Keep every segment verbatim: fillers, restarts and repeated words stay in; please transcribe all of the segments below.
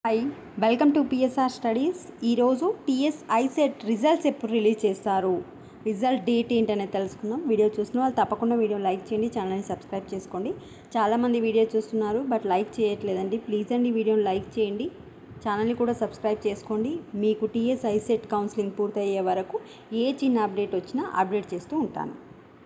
Hi welcome to PSR studies. ఈరోజు TS ICET results ఎప్పుడు release చేస్తారు, రిజల్ట్ డేట్ ఏంటనేది తెలుసుకుందాం. వీడియో చూస్తున్న వాళ్ళు తప్పకుండా వీడియో లైక్ చేయండి, ఛానల్ని సబ్స్క్రైబ్ చేసుకోండి. చాలామంది వీడియో చూస్తున్నారు బట్ లైక్ చేయట్లేదండి. ప్లీజ్ అండి వీడియోని లైక్ చేయండి, ఛానల్ని కూడా సబ్స్క్రైబ్ చేసుకోండి. మీకు టీఎస్ ఐసెట్ కౌన్సిలింగ్ పూర్తయ్యే వరకు ఏ చిన్న అప్డేట్ వచ్చినా అప్డేట్ చేస్తూ ఉంటాను.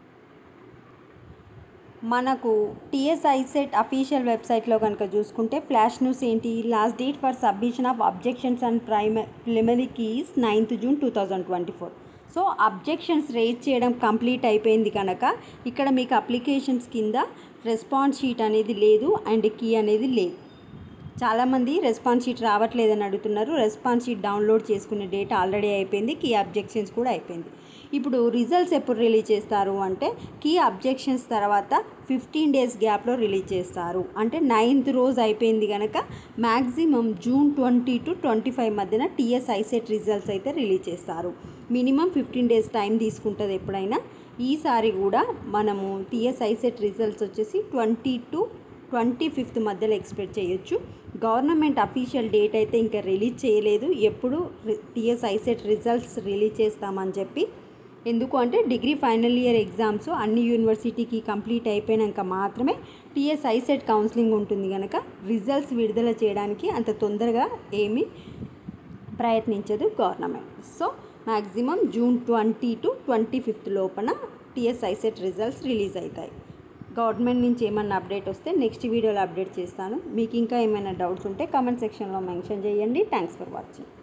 మనకు టీఎస్ ఐసెట్ అఫీషియల్ వెబ్సైట్లో కనుక చూసుకుంటే ఫ్లాష్ న్యూస్ ఏంటి, last date for submission of objections and ప్రైమ preliminary keys ninth June two thousand twenty four. So objections raise చేయడం కంప్లీట్ అయిపోయింది కనుక ఇక్కడ మీకు అప్లికేషన్స్ కింద రెస్పాన్స్ షీట్ అనేది లేదు అండ్ కీ అనేది లేదు. చాలామంది రెస్పాన్స్ షీట్ రావట్లేదని అడుగుతున్నారు. రెస్పాన్స్ షీట్ డౌన్లోడ్ చేసుకునే డేట్ ఆల్రెడీ అయిపోయింది, కీ అబ్జెక్షన్స్ కూడా అయిపోయింది. ఇప్పుడు రిజల్ట్స్ ఎప్పుడు రిలీజ్ చేస్తారు అంటే కీ అబ్జెక్షన్స్ తర్వాత ఫిఫ్టీన్ డేస్ గ్యాప్లో రిలీజ్ చేస్తారు. అంటే నైన్త్ రోజు అయిపోయింది కనుక maximum June twenty to twenty five మధ్యన టీఎస్ ఐసెట్ రిజల్ట్స్ అయితే రిలీజ్ చేస్తారు. మినిమం ఫిఫ్టీన్ డేస్ టైం తీసుకుంటుంది ఎప్పుడైనా. ఈసారి కూడా మనము టీఎస్ ఐసెట్ రిజల్ట్స్ వచ్చేసి ట్వంటీ టు ట్వంటీ ఫిఫ్త్ మధ్యలో ఎక్స్పెక్ట్ చేయొచ్చు. గవర్నమెంట్ అఫీషియల్ డేట్ అయితే ఇంకా రిలీజ్ చేయలేదు, ఎప్పుడు టీఎస్ ఐసెట్ రిజల్ట్స్ రిలీజ్ చేస్తామని చెప్పి. ఎందుకు అంటే డిగ్రీ ఫైనల్ ఇయర్ ఎగ్జామ్స్ అన్ని యూనివర్సిటీకి కంప్లీట్ అయిపోయాక మాత్రమే టీఎస్ ఐసెట్ కౌన్సిలింగ్ ఉంటుంది కనుక రిజల్ట్స్ విడుదల చేయడానికి అంత తొందరగా ఏమీ ప్రయత్నించదు government. So maximum June twenty to twenty fifth లోపల టీఎస్ ఐసెట్ రిజల్ట్స్ రిలీజ్ అవుతాయి. గవర్నమెంట్ నుంచి ఏమన్నా అప్డేట్ వస్తే నెక్స్ట్ వీడియోలో అప్డేట్ చేస్తాను. మీకు ఇంకా ఏమైనా డౌట్స్ ఉంటే కామెంట్ సెక్షన్లో మెన్షన్ చేయండి. Thanks for watching.